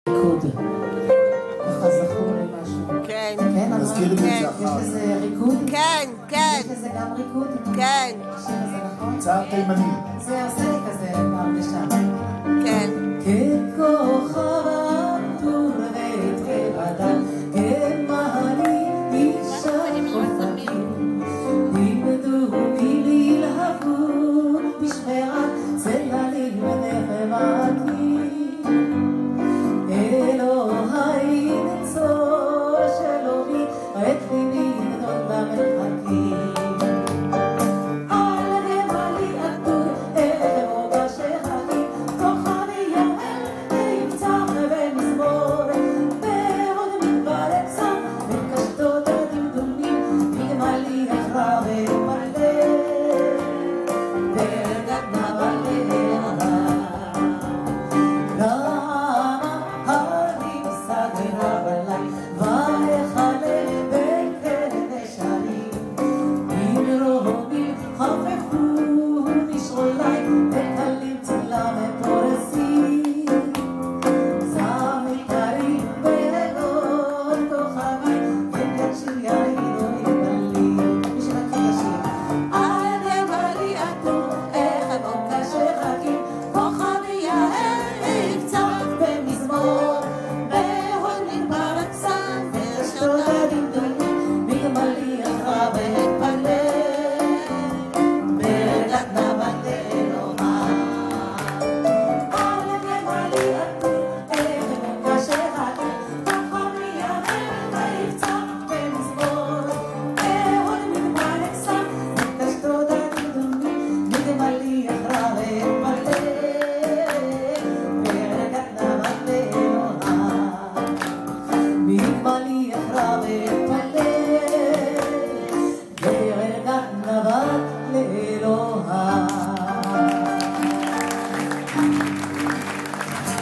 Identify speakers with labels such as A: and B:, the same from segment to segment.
A: ריקוד. ככה זכור לי משהו.
B: כן.
A: כן,
C: נזכיר את זה
A: יש
C: אחר.
A: לזה ריקוד?
B: כן, כן.
A: יש לזה גם ריקוד?
B: כן.
A: השיר הזה נכון?
C: צער תימני.
A: זה עושה לי כזה בהרגשה.
B: כן.
A: ככוכב טור ותכבדה, כמהלי אישה אופקים, לימדוני ללהבו בשמירת צללים ונחמקים. אלוהי נצור שלומי, עת ליבי נדון למרחקים.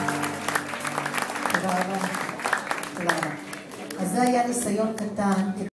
A: אז זה היה ניסיון קטן.